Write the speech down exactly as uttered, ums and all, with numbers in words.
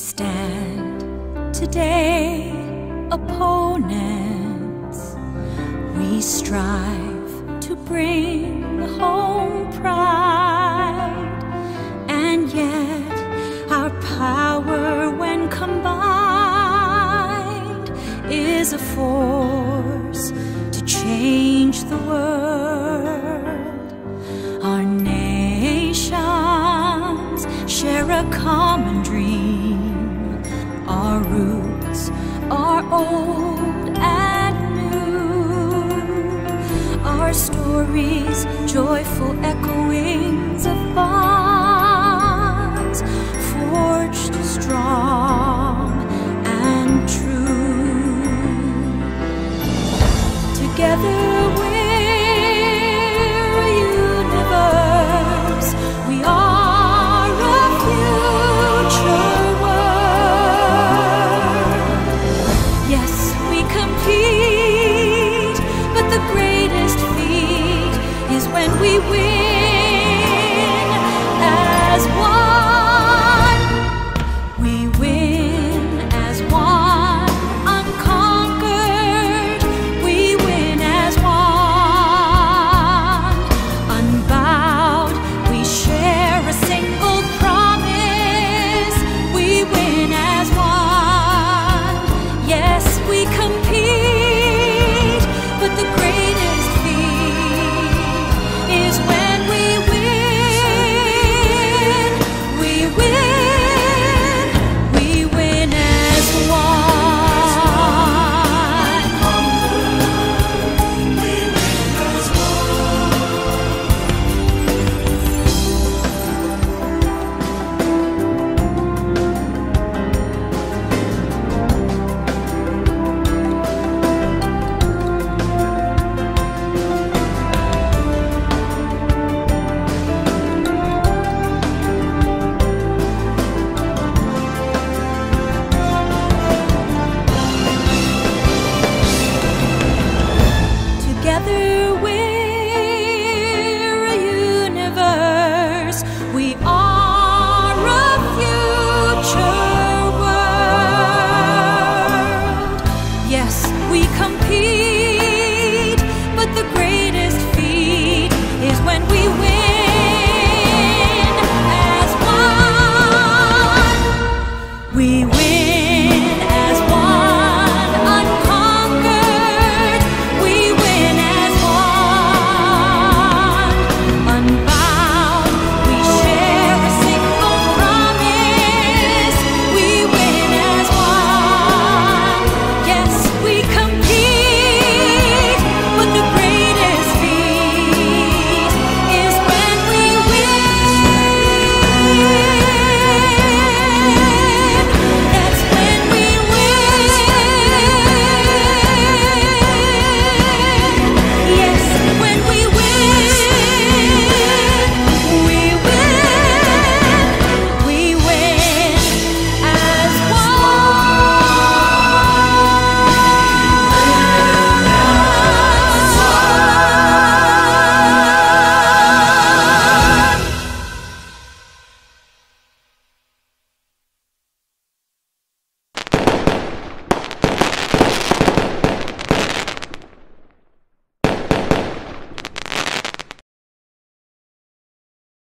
stand today opponents. We strive to bring home pride, and yet our power, when combined, is a force to change the world. Our nations share a common dream. Our roots are old and new. Our stories, joyful echoings of bonds forged strong.